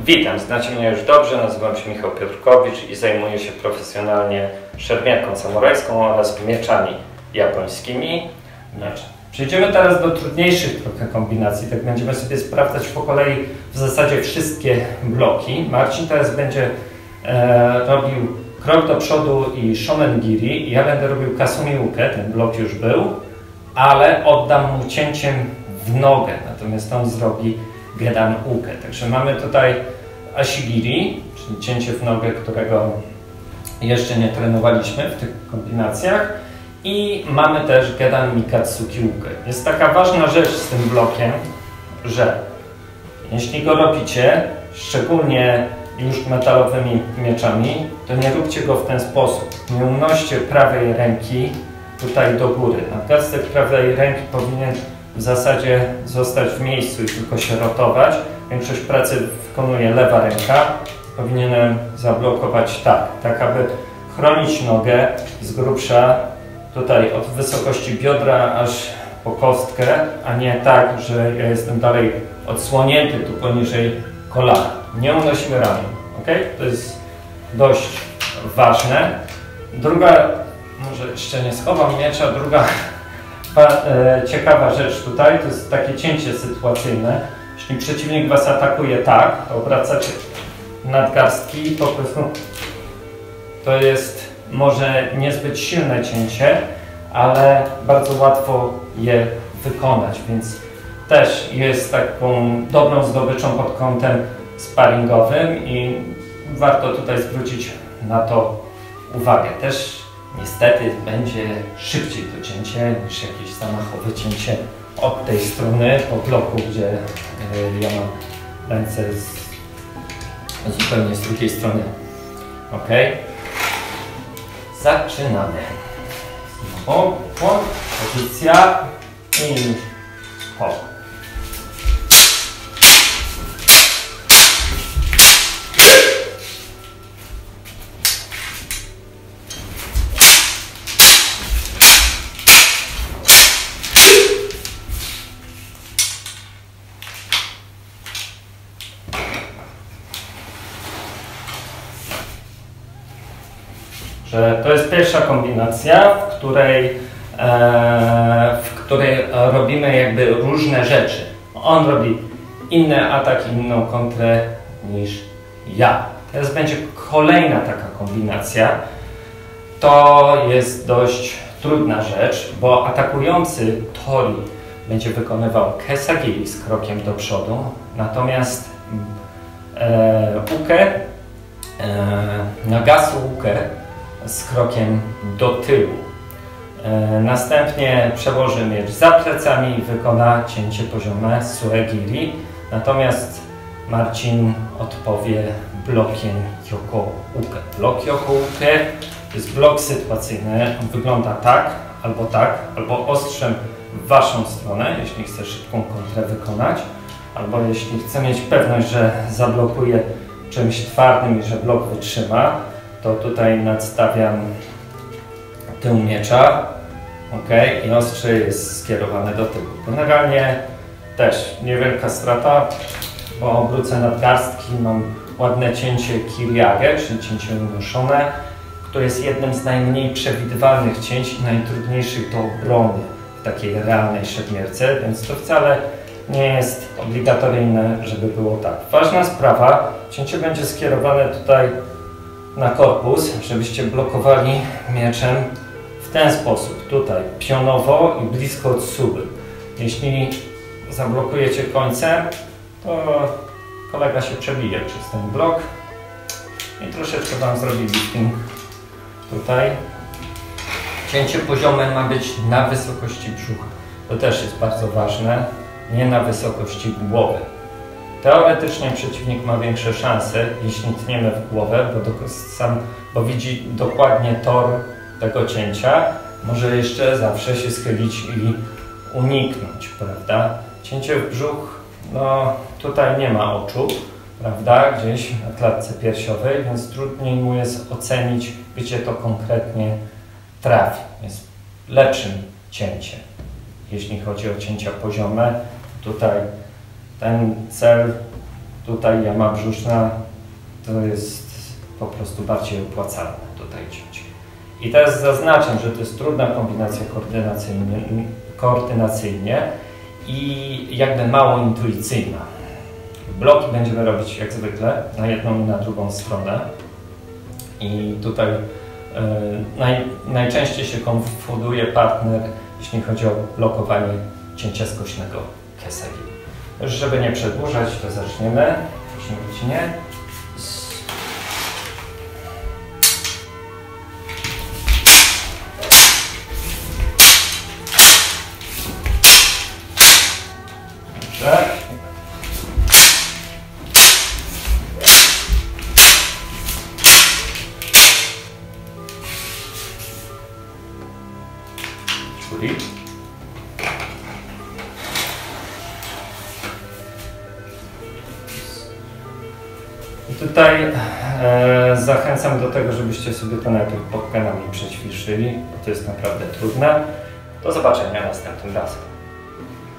Witam, znacie mnie już dobrze, nazywam się Michał Piotrkowicz i zajmuję się profesjonalnie szermierką samurajską oraz mieczami japońskimi. Przejdziemy teraz do trudniejszych trochę kombinacji, tak będziemy sobie sprawdzać po kolei w zasadzie wszystkie bloki. Marcin teraz będzie robił krok do przodu i shomengiri, ja będę robił kasumi-uke, ten blok już był, ale oddam mu cięciem w nogę, natomiast on zrobi gedan-uke. Także mamy tutaj ashigiri, czyli cięcie w nogę, którego jeszcze nie trenowaliśmy w tych kombinacjach. I mamy też gedan mikatsuki-uke. Jest taka ważna rzecz z tym blokiem, że jeśli go robicie, szczególnie już metalowymi mieczami, to nie róbcie go w ten sposób. Nie unoście prawej ręki tutaj do góry. Nadgarstek prawej ręki powinien w zasadzie zostać w miejscu i tylko się rotować. Większość pracy wykonuje lewa ręka. Powinienem zablokować tak aby chronić nogę z grubsza tutaj od wysokości biodra aż po kostkę, a nie tak, że ja jestem dalej odsłonięty tu poniżej kolana. Nie unosimy ramion, ok? To jest dość ważne. Druga, może jeszcze nie schowam miecza, druga ciekawa rzecz tutaj, to jest takie cięcie sytuacyjne. Jeśli przeciwnik was atakuje tak, to obracacie nadgarstki i po prostu to jest może niezbyt silne cięcie, ale bardzo łatwo je wykonać, więc też jest taką dobrą zdobyczą pod kątem sparingowym i warto tutaj zwrócić na to uwagę. Też niestety będzie szybciej to cięcie niż jakieś zamachowe cięcie od tej strony po bloku, gdzie ja mam ręce zupełnie z drugiej strony. Ok? Zaczynamy. Znowu, pozycja i hop. To jest pierwsza kombinacja, w której robimy jakby różne rzeczy. On robi inny atak, inną kontrę niż ja. Teraz będzie kolejna taka kombinacja. To jest dość trudna rzecz, bo atakujący tori będzie wykonywał kesagiri z krokiem do przodu, natomiast uke, nagasu uke z krokiem do tyłu. Następnie przełoży miecz za plecami i wykona cięcie poziome suegiri. Natomiast Marcin odpowie blokiem yoko-uke. Blok yoko-uke to jest blok sytuacyjny. On wygląda tak, albo ostrzem w waszą stronę, jeśli chce szybką kontrę wykonać, albo jeśli chce mieć pewność, że zablokuje czymś twardym i że blok wytrzyma, to tutaj nadstawiam tył miecza, ok, i ostrze jest skierowane do tyłu. Generalnie też niewielka strata, bo obrócę nadgarstki, mam ładne cięcie kiriage, czyli cięcie unoszone, które jest jednym z najmniej przewidywalnych cięć i najtrudniejszych do obrony w takiej realnej szermierce, więc to wcale nie jest obligatoryjne, żeby było tak. Ważna sprawa, cięcie będzie skierowane tutaj na korpus, żebyście blokowali mieczem w ten sposób, tutaj pionowo i blisko od suby. Jeśli zablokujecie końcem, to kolega się przebije przez ten blok i troszeczkę wam zrobi lifting tutaj. Cięcie poziome ma być na wysokości brzucha. To też jest bardzo ważne, nie na wysokości głowy. Teoretycznie przeciwnik ma większe szanse, jeśli tniemy w głowę, bo widzi dokładnie tor tego cięcia. Może jeszcze zawsze się schylić i uniknąć, prawda? Cięcie w brzuch, no tutaj nie ma oczu, prawda? Gdzieś na klatce piersiowej, więc trudniej mu jest ocenić, gdzie to konkretnie trafi. Jest lepszym cięciem. Jeśli chodzi o cięcia poziome, tutaj ten cel Tutaj jama brzuszna to jest po prostu bardziej opłacalne tutaj ciąć. I teraz zaznaczam, że to jest trudna kombinacja koordynacyjnie i jakby mało intuicyjna. Bloki będziemy robić jak zwykle na jedną i na drugą stronę. I tutaj najczęściej się konfunduje partner, jeśli chodzi o blokowanie cięcia skośnego kesegi. Już żeby nie przedłużać, to zaczniemy. Proszę nie. Dobrze. Czyli i tutaj zachęcam do tego, żebyście sobie to najpierw bokkenami przećwiczyli, bo to jest naprawdę trudne. Do zobaczenia następnym razem.